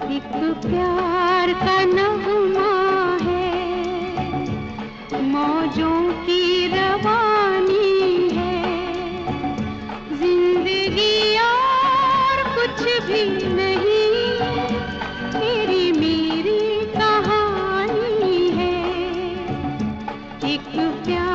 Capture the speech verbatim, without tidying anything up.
एक प्यार का नगमा है, मौजों की रवानी है, जिंदगी और कुछ भी नहीं, तेरी मेरी कहानी है। एक प्यार